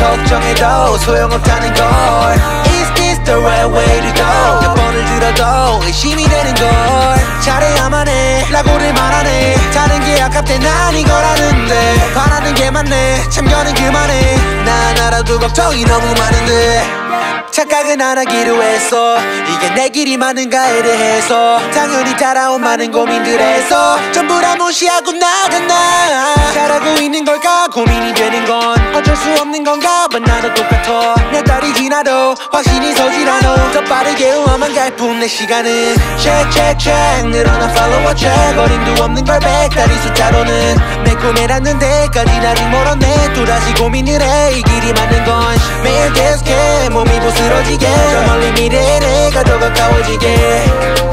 걱정해도 소용없다는 걸. Is this the right way to go? 몇 번을 들어도 의심이 되는 걸. 잘해야만 해 라고를 말하네. 다른 게 아깝대 난 이걸 아는데 바라는 게 맞네 참견은 그만해. 난 알아도 걱정이 너무 많은데 착각은 안 하기로 했어. 이게 내 길이 맞는가에 대해서 당연히 따라온 많은 고민들에서 전부 다 무시하고 나갔나. 잘하고 있는 걸까 고민이 되는 건 어쩔 수 없는 건가. but 나도 똑같아. 몇 달이 지나도 확신이 서질 않아. 더 빠르게 우아만 갈 뿐 내 시간은 check check check 늘어나 follow check. 어림도 없는 걸 100달이 숫자로는 내 꿈에 닿는 데까지 나를 멀었네. 또다시 고민을 해. 이 길이 맞는 건 매일 계속해. 몸이 부스러지게 저 멀리 미래에 내가 더 가까워지게.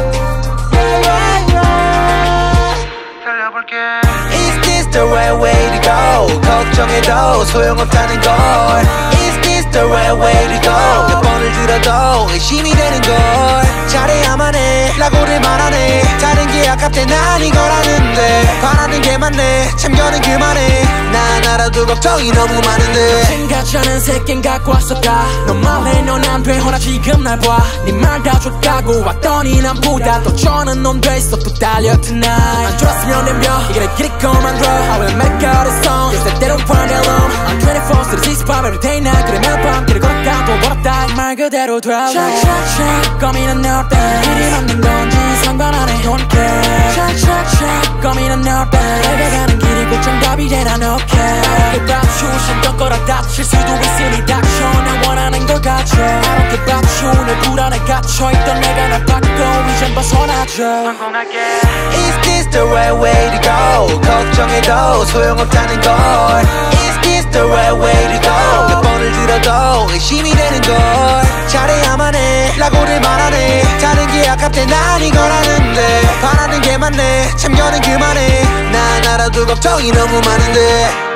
Is this the right way to go? 걱정해도 소용없다는 걸. Is this the right way to go? 몇 번을 들어도 의심이 되는 걸. 잘해야만 해 라고를 말하네. 다른 게 아깝대 난 이걸 아는데 바라는 게 맞네 참견은 그만해. 난 알아도 걱정이 너무 많은데 생각지 않은 새끼는 갖고 왔었다. 너 말해 넌 안 돼 허나 지금 날 봐. 네 말 다 줬다고 왔더니 남보다 더 좋은 놈 됐어. 또 달려 tonight. 안 좋았으면 덤벼 이게 내 길이 come draw. I will make out a song Yes that they don't find it alone. I'm 24/365 every day night. 그래 매일 밤 길을 걸었다 또 걸었다 이 말 그대로 되어. Check check check 고민은 너 때 길이 맞는 건지 상관 안 해 don't care. Check check check 고민은 너 때 내가 가는 길이 곧 정답이 돼 난 okay. I don't give up you 신경 끌어 다칠 수도 있으니 닥쳐. 난 원하는 걸 가져. I don't give up you 늘 불안에 갇혀있던 내가 날 바꿔 이젠 벗어나줘. 성공할게. Is this the right way to go? 걱정해도 소용없다는 걸. Is this the right way to go? 몇 번을 들어도 의심이 되는 걸. 잘해야만 해 라고를 말하네. 다른 게 아깝대 난 이걸 아는데 바라는 게 맞네 참견은 그만해. 난 알아도 걱정이 너무 많은데